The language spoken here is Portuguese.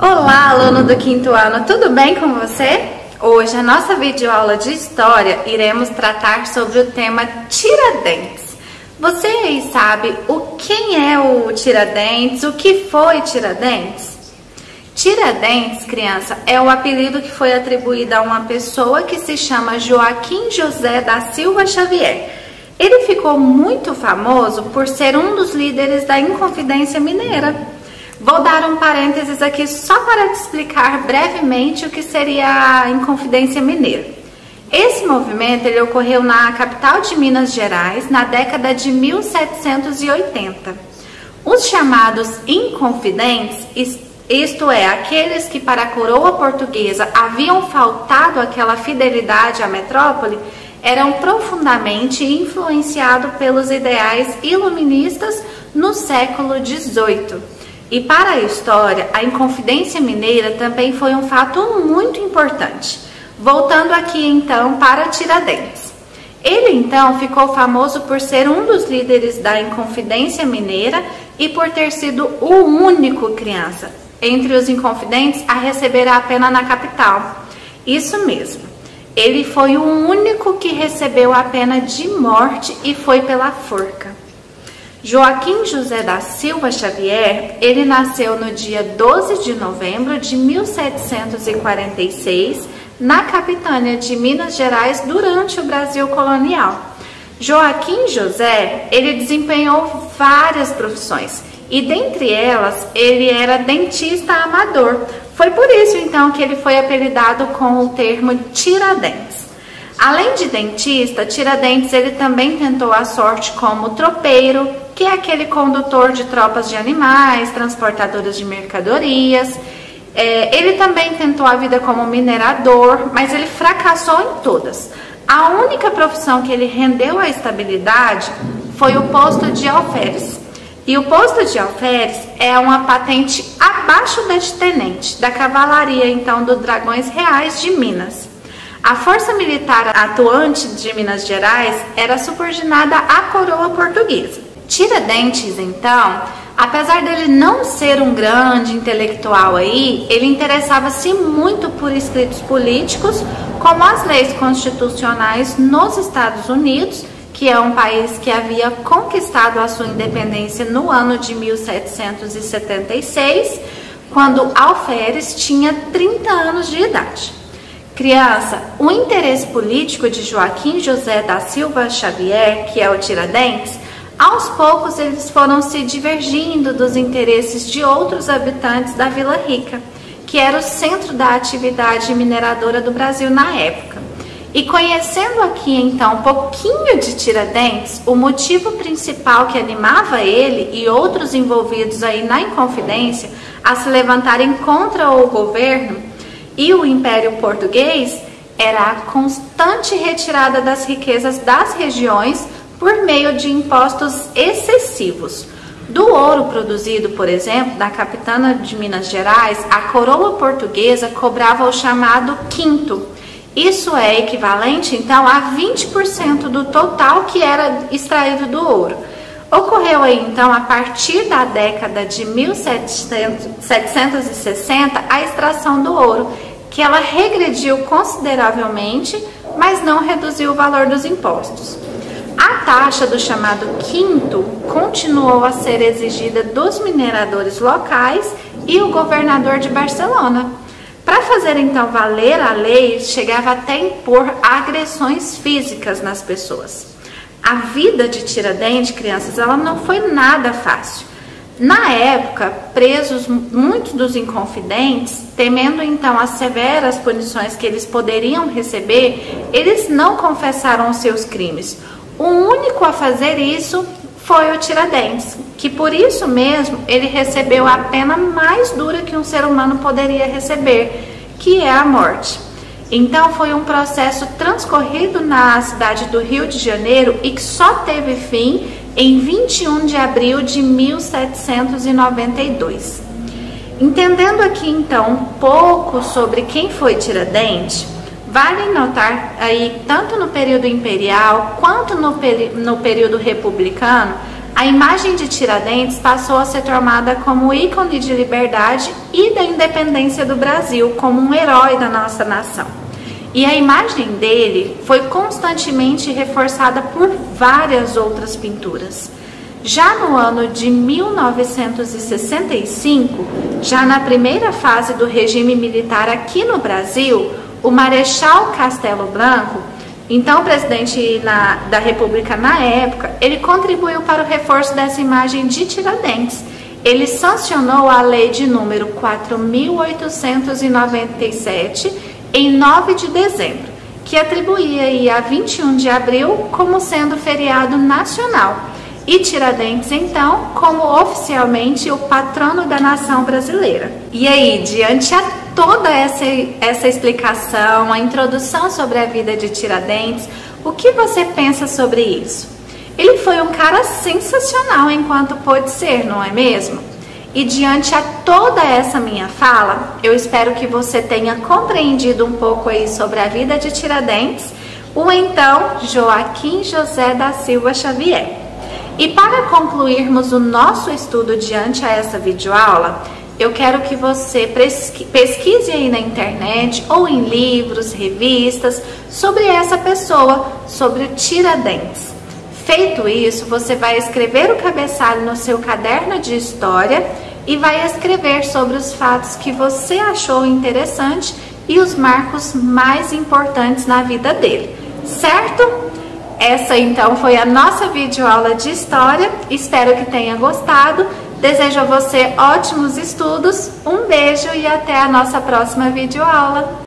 Olá, aluno do quinto ano, tudo bem com você? Hoje, a nossa videoaula de História, iremos tratar sobre o tema Tiradentes. Você aí sabe quem é o Tiradentes, o que foi Tiradentes? Tiradentes, criança, é o apelido que foi atribuído a uma pessoa que se chama Joaquim José da Silva Xavier. Ele ficou muito famoso por ser um dos líderes da Inconfidência Mineira. Vou dar um parênteses aqui só para te explicar brevemente o que seria a Inconfidência Mineira. Esse movimento ele ocorreu na capital de Minas Gerais na década de 1780. Os chamados inconfidentes, isto é, aqueles que para a coroa portuguesa haviam faltado aquela fidelidade à metrópole, eram profundamente influenciados pelos ideais iluministas no século XVIII. E para a história, a Inconfidência Mineira também foi um fato muito importante. Voltando aqui então para Tiradentes. Ele então ficou famoso por ser um dos líderes da Inconfidência Mineira e por ter sido o único, criança, entre os inconfidentes a receber a pena na capital. Isso mesmo, ele foi o único que recebeu a pena de morte e foi pela forca. Joaquim José da Silva Xavier, ele nasceu no dia 12 de novembro de 1746, na Capitânia de Minas Gerais, durante o Brasil colonial. Joaquim José, ele desempenhou várias profissões e dentre elas ele era dentista amador. Foi por isso então que ele foi apelidado com o termo Tiradentes. Além de dentista, Tiradentes ele também tentou a sorte como tropeiro, que é aquele condutor de tropas de animais, transportadores de mercadorias. Ele também tentou a vida como minerador, mas ele fracassou em todas. A única profissão que ele rendeu a estabilidade foi o posto de alferes. E o posto de alferes é uma patente abaixo da de tenente, da cavalaria então dos Dragões Reais de Minas. A força militar atuante de Minas Gerais era subordinada à coroa portuguesa. Tiradentes, então, apesar dele não ser um grande intelectual aí, ele interessava-se muito por escritos políticos, como as leis constitucionais nos Estados Unidos, que é um país que havia conquistado a sua independência no ano de 1776, quando Alferes tinha 30 anos de idade. Criança, o interesse político de Joaquim José da Silva Xavier, que é o Tiradentes, aos poucos eles foram se divergindo dos interesses de outros habitantes da Vila Rica, que era o centro da atividade mineradora do Brasil na época. E conhecendo aqui então um pouquinho de Tiradentes, o motivo principal que animava ele e outros envolvidos aí na Inconfidência a se levantarem contra o governo e o Império Português era a constante retirada das riquezas das regiões por meio de impostos excessivos. Do ouro produzido, por exemplo, da Capitânia de Minas Gerais, a coroa portuguesa cobrava o chamado quinto. Isso é equivalente, então, a 20% do total que era extraído do ouro. Ocorreu aí, então, a partir da década de 1760, a extração do ouro, que ela regrediu consideravelmente, mas não reduziu o valor dos impostos. A taxa do chamado quinto continuou a ser exigida dos mineradores locais e o governador de Barcelona. Para fazer então valer a lei, chegava até a impor agressões físicas nas pessoas. A vida de Tiradentes, crianças, ela não foi nada fácil. Na época, presos muitos dos inconfidentes, temendo então as severas punições que eles poderiam receber, eles não confessaram os seus crimes. O único a fazer isso foi o Tiradentes, que por isso mesmo ele recebeu a pena mais dura que um ser humano poderia receber, que é a morte. Então foi um processo transcorrido na cidade do Rio de Janeiro e que só teve fim em 21 de abril de 1792. Entendendo aqui então um pouco sobre quem foi Tiradentes, vale notar aí, tanto no período imperial quanto no período republicano, a imagem de Tiradentes passou a ser tomada como ícone de liberdade e da independência do Brasil, como um herói da nossa nação. E a imagem dele foi constantemente reforçada por várias outras pinturas. Já no ano de 1965, já na primeira fase do regime militar aqui no Brasil, o Marechal Castelo Branco, então presidente da República na época, ele contribuiu para o reforço dessa imagem de Tiradentes. Ele sancionou a lei de número 4.897 em 9 de dezembro, que atribuía aí a 21 de abril como sendo feriado nacional. E Tiradentes, então, como oficialmente o patrono da nação brasileira. E aí, diante a toda essa explicação, a introdução sobre a vida de Tiradentes, o que você pensa sobre isso? Ele foi um cara sensacional enquanto pôde ser, não é mesmo? E diante a toda essa minha fala, eu espero que você tenha compreendido um pouco aí sobre a vida de Tiradentes, o então Joaquim José da Silva Xavier. E para concluirmos o nosso estudo diante a essa videoaula, eu quero que você pesquise aí na internet ou em livros, revistas, sobre essa pessoa, sobre o Tiradentes. Feito isso, você vai escrever o cabeçalho no seu caderno de história e vai escrever sobre os fatos que você achou interessante e os marcos mais importantes na vida dele, certo? Essa então foi a nossa videoaula de história, espero que tenha gostado, desejo a você ótimos estudos, um beijo e até a nossa próxima videoaula.